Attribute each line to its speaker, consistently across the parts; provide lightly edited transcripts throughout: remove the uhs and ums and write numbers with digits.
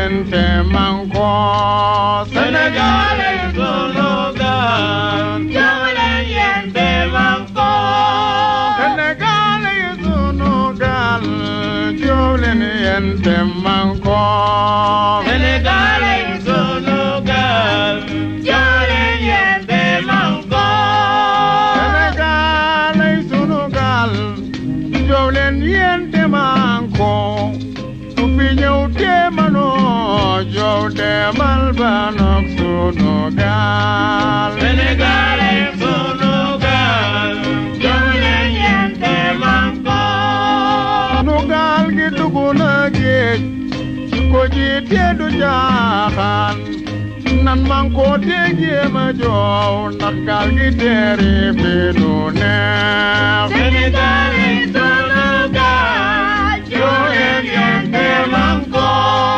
Speaker 1: yente manko Sénégal sunu gaal jóg leen yente manko Sénégal sunu gaal jóg leen yente manko Sénégal sunu gaal jóg leen yente manko Sénégal sunu gaal jóg leen yente manko su fi ñëw te manoo jóg demal banok sunu gaal Sénégal sunu gaal jóg leen yente manko sunu gaal gi dugg na géej ko jiite du jaaxaan nan manko te jéema joow ndax gaal gi teeri fi nu neex Sénégal sunu gaal jóg leen yente manko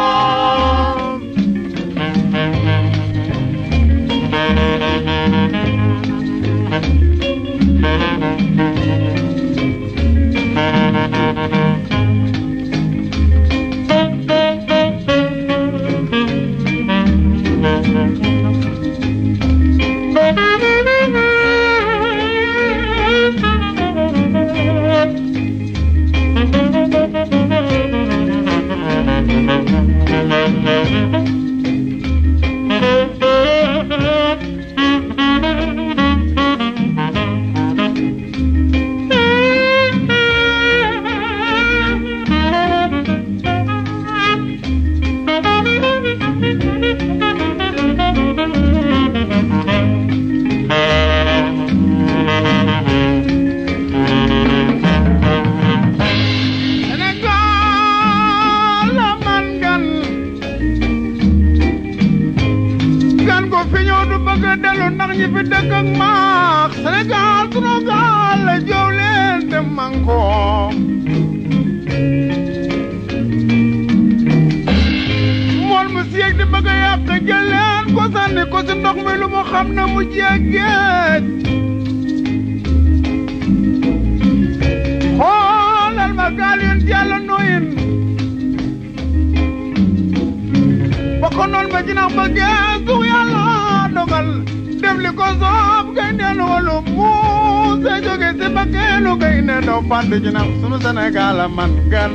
Speaker 1: sunu Sénégal man gan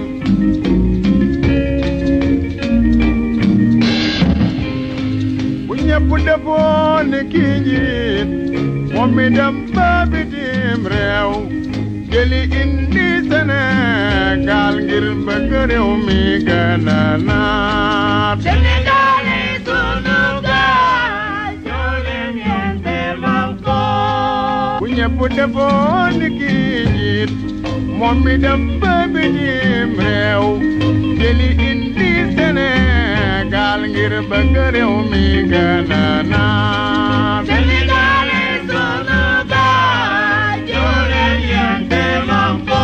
Speaker 1: bu ñëpp defoon ni kii njiit moom mi dem ba bitim réew jëli indi Sénégal ngir bëgg réew mi gën a naat Sénégal sunu gaal jóg leen yente manko bu ñëpp defoon ni kii njiit moom mi dem ba bitim réew jëli indi Sénégal ngir bëgg réew mi gën a naat Sénégal sunu gaal jóg leen yente manko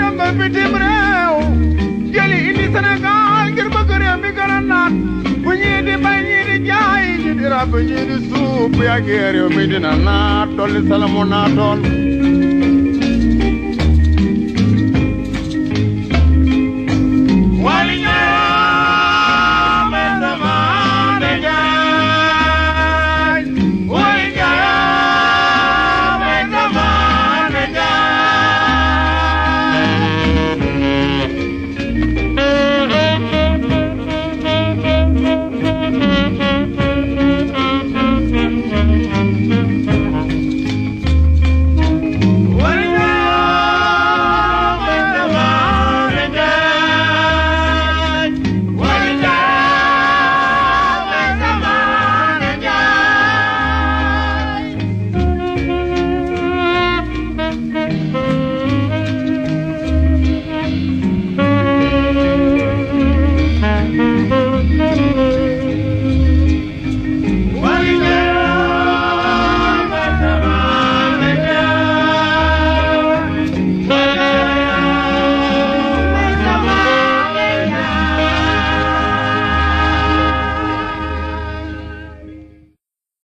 Speaker 1: dem ba bitim réew jëli indi Sénégal ngir bëgg réew mi gën a naat bu ñii di bay ñii di jaay ñii di rab ñii di suuf bu yàggee réew mi dina naat dolli salamu naatool